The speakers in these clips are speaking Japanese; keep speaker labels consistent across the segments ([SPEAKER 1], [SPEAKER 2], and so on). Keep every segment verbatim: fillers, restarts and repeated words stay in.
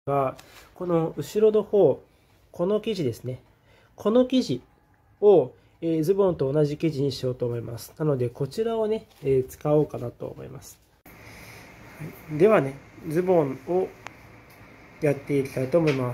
[SPEAKER 1] が、この後ろの方、この生地ですね。この生地を、えー、ズボンと同じ生地にしようと思います。なので、こちらをね、えー、使おうかなと思います。はい、ではね、ズボンをやっていきたいと思います。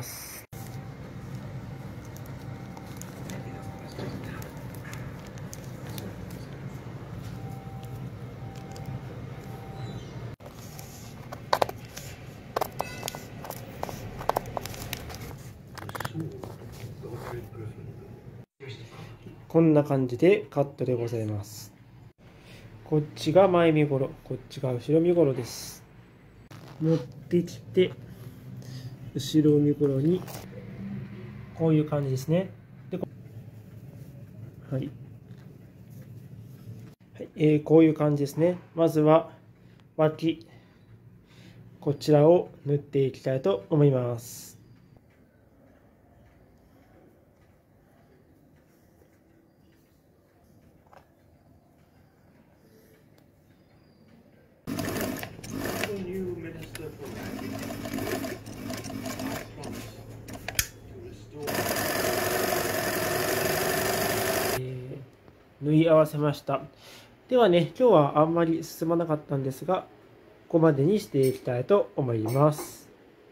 [SPEAKER 1] こんな感じでカットでございます。こっちが前身ごろ、こっちが後ろ身ごろです。持ってきて、後ろ身ごろに、こういう感じですね。ではい。はい、えー、こういう感じですね。まずは、脇、こちらを縫っていきたいと思います。縫い合わせました。ではね、今日はあんまり進まなかったんですが、ここまでにしていきたいと思います。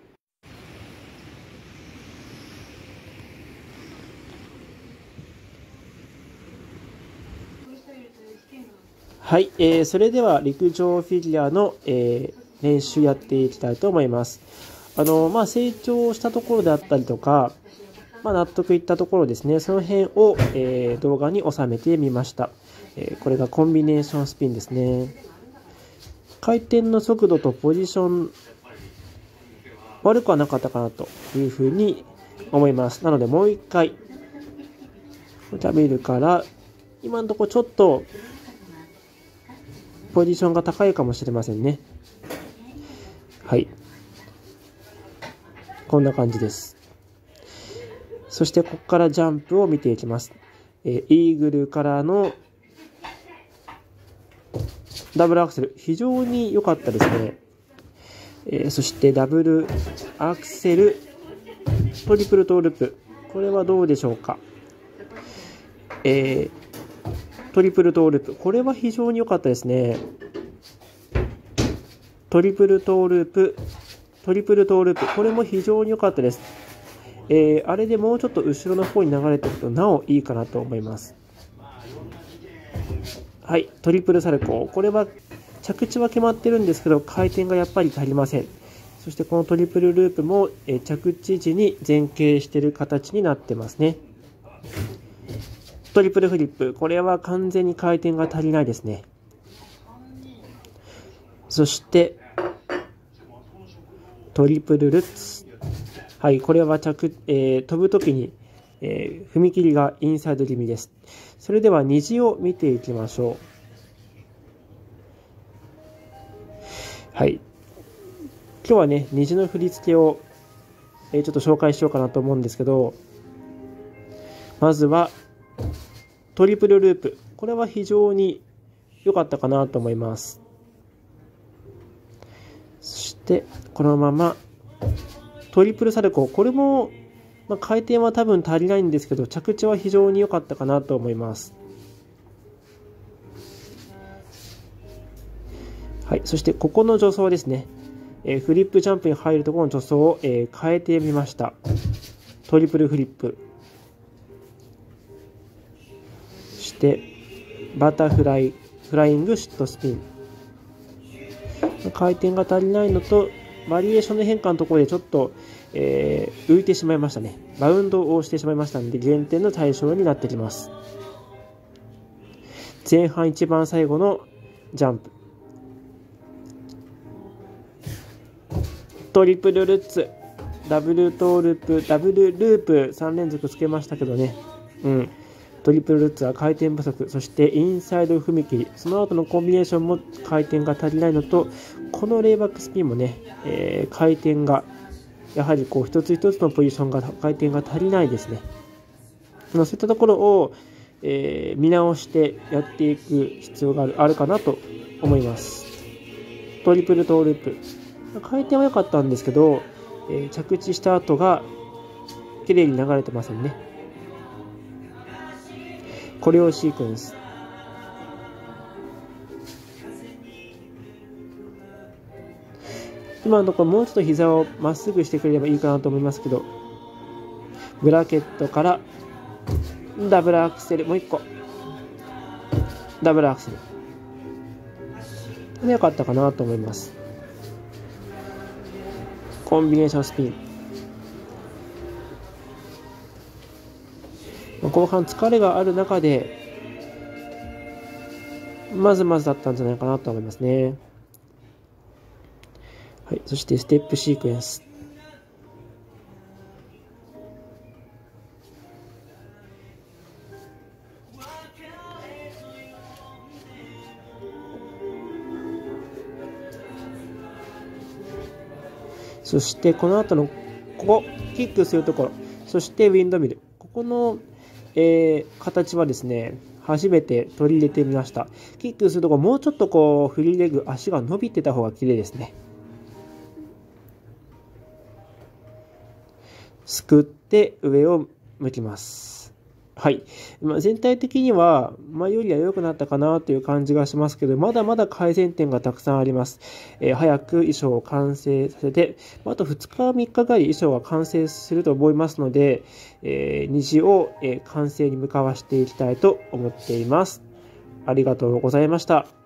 [SPEAKER 1] はい、えー、それでは陸上フィギュアの、えー、練習やっていきたいと思います。あの、まあ、成長したところであったりとか、まあ、納得いったところですね、その辺を、えー、動画に収めてみました。えー、これがコンビネーションスピンですね。回転の速度とポジション、悪くはなかったかなというふうに思います。なので、もう一回、食べるから、今のところちょっと、ポジションが高いかもしれませんね。はい。こんな感じです。そして、ここからジャンプを見ていきます。えー、イーグルからのダブルアクセル、非常に良かったですね。えー、そしてダブルアクセル、トリプルトーループ。これはどうでしょうか。えー、トリプルトーループ。これは非常に良かったですね。トリプルトーループ、トリプルトーループ。これも非常に良かったです。えー、あれでもうちょっと後ろの方に流れていくとなおいいかなと思います。はい、トリプルサルコー。これは着地は決まってるんですけど、回転がやっぱり足りません。そしてこのトリプルループもえ着地時に前傾している形になってますね。トリプルフリップ。これは完全に回転が足りないですね。そして、トリプルルッツ。はい、これは着、えー、飛ぶときに、えー、踏み切りがインサイド気味です。それでは虹を見ていきましょう。はい。今日はね、虹の振り付けを、えー、ちょっと紹介しようかなと思うんですけど、まずはトリプルループ。これは非常に良かったかなと思います。そして、このままトリプルサルコー。これも、まあ、回転は多分足りないんですけど、着地は非常に良かったかなと思います。はい、そしてここの助走ですね。えー、フリップジャンプに入るところの助走を、えー、変えてみました。トリプルフリップ。そして、バタフライ、フライングシットスピン。回転が足りないのと、バリエーションの変化のところでちょっと、えー、浮いてしまいましたね。バウンドをしてしまいましたので、減点の対象になってきます。前半一番最後のジャンプ。トリプルルッツ、ダブルトーループ、ダブルループさん連続つけましたけどね。うん。トリプルルッツは回転不足、そしてインサイド踏み切り、その後のコンビネーションも回転が足りないのと、このレイバックスピンもね、えー、回転が、やはりこう一つ一つのポジションが回転が足りないですね。そういったところを、えー、見直してやっていく必要がある、あるかなと思います。トリプルトーループ。回転は良かったんですけど、 えー、着地した後が綺麗に流れてませんね。コレオシークエンス。今のところもうちょっと膝をまっすぐしてくれればいいかなと思いますけど、ブラケットからダブルアクセル、もう一個ダブルアクセルで良かったかなと思います。コンビネーションスピン。後半疲れがある中でまずまずだったんじゃないかなと思いますね。はい、そしてステップシークエンス。そしてこの後のここキックするところ、そしてウィンドミル、ここの、えー、形はですね初めて取り入れてみました。キックするところもうちょっとこうフリーレッグ、足が伸びてた方が綺麗ですね。すくって上を向きます。はい、まあ、全体的には前よりは良くなったかなという感じがしますけど、まだまだ改善点がたくさんあります。えー、早く衣装を完成させて、あとふつかみっかぐらい衣装は完成すると思いますので、えー、虹を、えー、完成に向かわしていきたいと思っています。ありがとうございました。